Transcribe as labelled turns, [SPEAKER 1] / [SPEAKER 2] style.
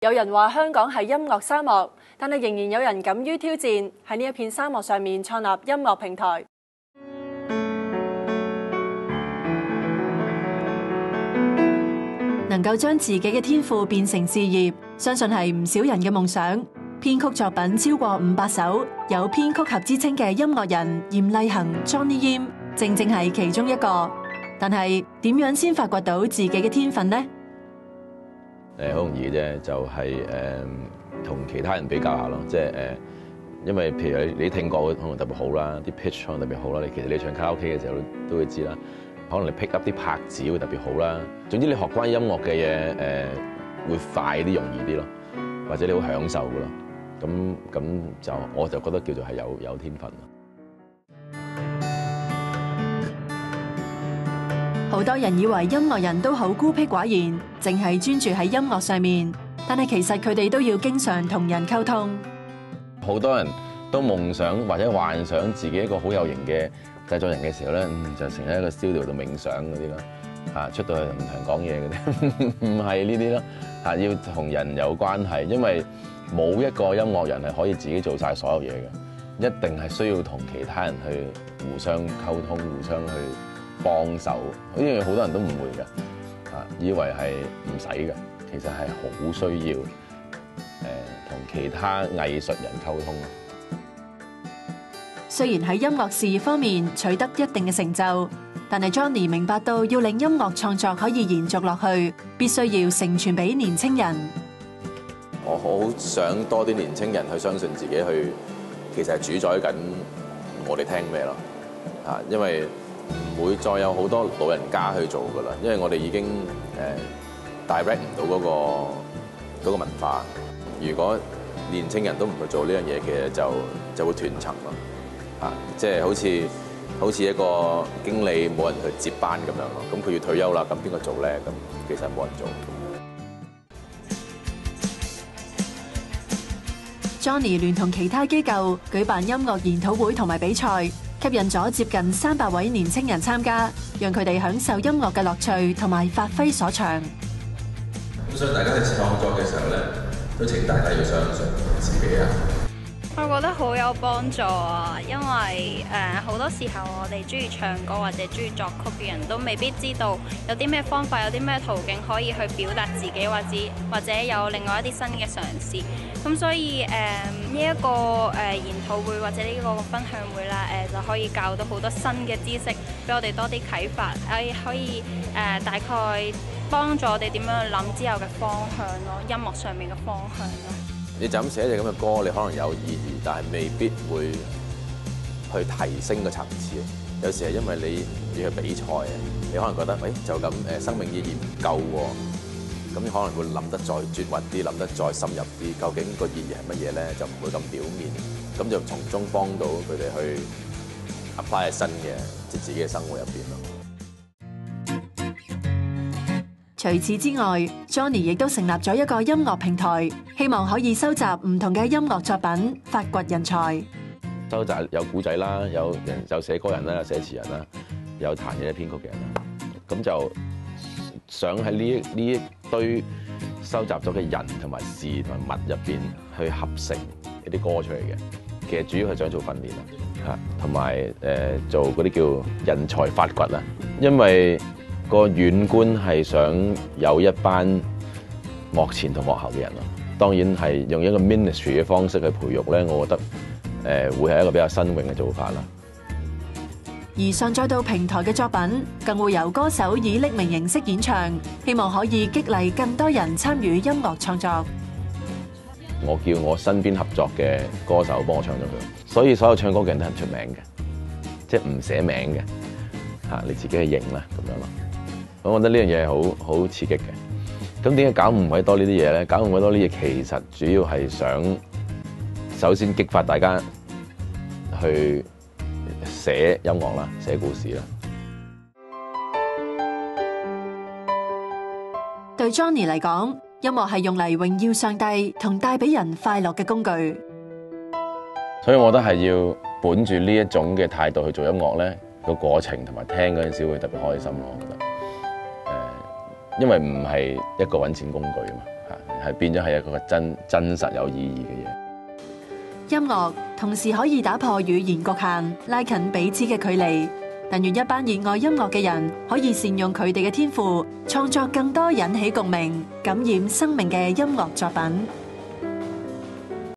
[SPEAKER 1] 有人話香港係音樂沙漠，但係仍然有人敢於挑戰，喺呢一片沙漠上面創立音樂平台。能夠將自己嘅天賦變成事業，相信係唔少人嘅夢想。編曲作品超過500首，有編曲俠之稱嘅音樂人嚴勵恒 Johnny Yim， 正係其中一個。但係點樣先發掘到自己嘅天分呢？
[SPEAKER 2] 好容易嘅啫，就係同其他人比較下咯，即係因為譬如你聽歌可能特別好啦，啲 pitch 可能特別好啦，其實你唱卡拉 OK 嘅時候都會知啦。可能你 pick up 啲拍子會特別好啦。總之你學關於音樂嘅嘢會快啲、容易啲咯，或者你好享受噶咯。咁就我就覺得叫做係有天分。
[SPEAKER 1] 好多人以為音樂人都好孤僻寡言，淨係專注喺音樂上面，但係其實佢哋都要經常同人溝通。
[SPEAKER 2] 好多人都夢想或者幻想自己一個好有型嘅製作人嘅時候咧，就成喺一個 studio 度冥想嗰啲咯，出到去唔同人講嘢嗰啲，唔係呢啲咯，要同人有關係，因為冇一個音樂人係可以自己做晒所有嘢嘅，一定係需要同其他人去互相溝通、互相去幫手。呢樣嘢好多人都唔會嘅，以為係唔使嘅，其實係好需要同其他藝術人溝通。
[SPEAKER 1] 雖然喺音樂事業方面取得一定嘅成就，但係 Johnny 明白到要令音樂創作可以延續落去，必須要承傳俾年青人。
[SPEAKER 2] 我好想多啲年青人去相信自己，去其實係主宰緊我哋聽咩咯，因為唔會再有好多老人家去做噶啦，因為我哋已經direct 唔到嗰個文化。如果年青人都唔去做呢樣嘢，其實就會斷層咯。即係好似一個經理冇人去接班咁樣咯，咁佢要退休啦，咁邊個做咧？咁其實冇人做。
[SPEAKER 1] Johnny 聯同其他機構舉辦音樂研討會同埋比賽，吸引咗接近300位年青人參加，讓佢哋享受音樂嘅樂趣同埋發揮所長。
[SPEAKER 2] 咁所以大家喺創作嘅時候咧，都請大家要相信自己啊！
[SPEAKER 3] 我覺得好有幫助啊，因為好多時候我哋中意唱歌或者中意作曲嘅人都未必知道有啲咩方法，有啲咩途徑可以去表達自己，或者有另外一啲新嘅嘗試。咁所以呢一個研討會或者呢個分享會啦，就可以教到好多新嘅知識，俾我哋多啲啟發，可以大概幫助我哋點樣去諗之後嘅方向咯，音樂上面嘅方向咯。
[SPEAKER 2] 你就咁寫隻咁嘅歌，你可能有意義，但係未必會去提升個層次。有時係因為你要去比賽啊，你可能覺得就咁生命意義唔夠喎，咁你可能會諗得再絕核啲，諗得再深入啲，究竟個意義係乜嘢咧？就唔會咁表面，咁就從中幫到佢哋去 apply 喺新嘅自己嘅生活入邊咯。
[SPEAKER 1] 除此之外 ，Johnny 亦都成立咗一個音樂平台，希望可以收集唔同嘅音樂作品，發掘人才。
[SPEAKER 2] 收集有古仔啦，有寫歌人啦，有寫詞人啦，有彈嘢編曲嘅人啦，咁就想喺呢一堆收集咗嘅人同埋事同埋物入邊去合成一啲歌出嚟嘅。其實主要係想做訓練啦，同埋做嗰啲叫人才發掘啦，因為個遠觀係想有一班幕前同幕後嘅人咯，當然係用一個 ministry 嘅方式去培育咧，我覺得會係一個比較新穎嘅做法啦。
[SPEAKER 1] 而上載到平台嘅作品，更會由歌手以匿名形式演唱，希望可以激勵更多人參與音樂創作。
[SPEAKER 2] 我叫我身邊合作嘅歌手幫我唱咗佢，所以所有唱歌嘅人都係唔出名嘅，即係唔寫名嘅，你自己去認啦咁樣咯。我覺得呢樣嘢係好刺激嘅。咁點解搞唔鬼多呢啲嘢咧？搞唔鬼多呢嘢，其實主要係想首先激發大家去寫音樂啦，寫故事啦。
[SPEAKER 1] 對 Johnny 嚟講，音樂係用嚟榮耀上帝同帶俾人快樂嘅工具。
[SPEAKER 2] 所以我覺得係要本住呢一種嘅態度去做音樂咧，個過程同埋聽嗰陣時會特別開心咯。我覺得因為唔係一個揾錢工具啊嘛， 係變咗係一個真實有意義嘅嘢。
[SPEAKER 1] 音樂同時可以打破語言局限，拉近彼此嘅距離。但願一班熱愛音樂嘅人可以善用佢哋嘅天賦，創作更多引起共鳴、感染生命嘅音樂作品。